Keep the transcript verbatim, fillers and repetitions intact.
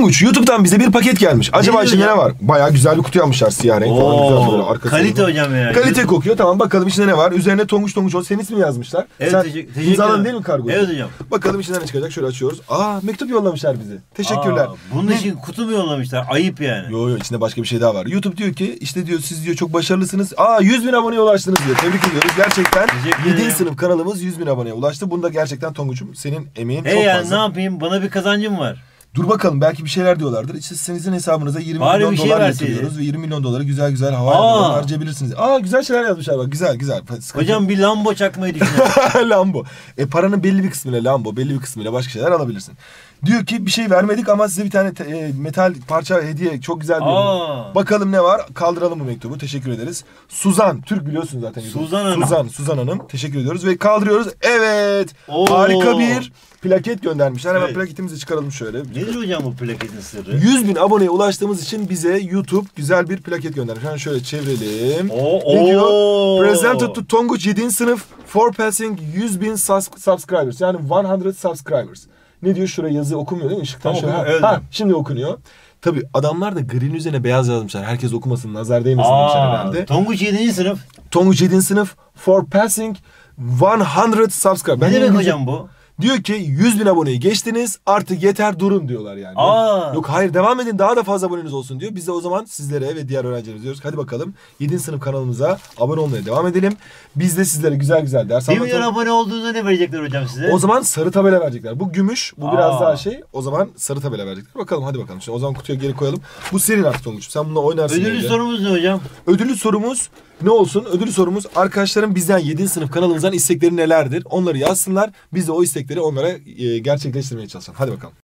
Tonguç, YouTube'dan bize bir paket gelmiş. Acaba içinde ne var? Bayağı güzel bir kutu yapmışlar, siyah renk falan. Oo, güzel böyle arkası. kalite hocam ya. Kalite kokuyor. Tamam, bakalım içinde ne var? Üzerine Tonguç Tonguç o senin ismini yazmışlar. Evet, Sen teşekkür ederim. imzaladın değil mi kargo? Evet hocam. Bakalım içinden ne çıkacak. Şöyle açıyoruz. Aa, mektup yollamışlar bize. Teşekkürler. Aa, bunun için kutu mu yollamışlar? Ayıp yani. Yo yo, içinde başka bir şey daha var. YouTube diyor ki işte diyor siz diyor çok başarılısınız. Aa, yüz bin aboneye ulaştınız diyor. Tebrik ediyoruz. Gerçekten yedinci sınıf kanalımız yüz bin aboneye ulaştı. Bunda gerçekten Tonguç'um senin emeğin Hey çok yani fazla. ne yapayım? Bana bir kazancım var. Dur bakalım, belki bir şeyler diyorlardır. İşte sizin hesabınıza yirmi Bari milyon bir şey dolar verseydin. yatırıyoruz ve yirmi milyon doları güzel güzel havaya Aa. harcayabilirsiniz. Aa, güzel şeyler yazmışlar bak, güzel güzel. Sıkıntı Hocam bir Lambo çakmayı düşünüyorum. Lambo. E paranın belli bir kısmıyla Lambo, belli bir kısmıyla başka şeyler alabilirsin. Diyor ki bir şey vermedik ama size bir tane te- e, metal parça hediye, çok güzel bir Aa. Bakalım ne var? Kaldıralım bu mektubu. Teşekkür ederiz. Suzan, Türk biliyorsun zaten. Suzan Hanım. Suzan, Suzan Hanım. Teşekkür ediyoruz ve kaldırıyoruz. Evet. Oo. Harika bir plaket göndermişler. Hemen Evet. plaketimizi çıkaralım şöyle. Nedir hocam bu plaketin sırrı? yüz bin aboneye ulaştığımız için bize YouTube güzel bir plaket göndermiş. Hemen şöyle çevirelim. Oo, Ne diyor? oo. Presented to Tonguç yedinci sınıf for passing yüz bin sus- subscribers. Yani yüz subscribers. Ne diyor? Şuraya yazı okumuyor değil mi? Işıktan Tam şöyle. okunuyor, evet. Ha, şimdi okunuyor. Tabii adamlar da green üzerine beyaz yazmışlar. Herkes okumasın, nazar değmesin demişler herhalde. Tonguç yedinci sınıf. Tonguç yedinci sınıf for passing yüz subscribers. Ne Ben demek İngilizce- hocam bu? Diyor ki yüz bin aboneyi geçtiniz, artık yeter durun diyorlar yani. Aa. Yok hayır, devam edin, daha da fazla aboneniz olsun diyor. Biz de o zaman sizlere ve diğer öğrencilerimize diyoruz. Hadi bakalım yedinci sınıf kanalımıza abone olmaya devam edelim. Biz de sizlere güzel güzel ders bir milyon anlatalım. abone olduğunda ne verecekler hocam size? O zaman sarı tabela verecekler. Bu gümüş, bu biraz Aa. daha şey. O zaman sarı tabela verecekler. Bakalım, hadi bakalım. Şimdi o zaman kutuya geri koyalım. Bu senin artık Tonguç'um. Sen bununla oynarsın. Ödüllü evde. sorumuz ne hocam? Ödüllü sorumuz ne olsun? Ödüllü sorumuz arkadaşlarım bizden yedinci sınıf kanalımızdan istekleri nelerdir? Onları yazsınlar. Biz de o istekleri onlara e, gerçekleştirmeye çalışalım. Hadi bakalım.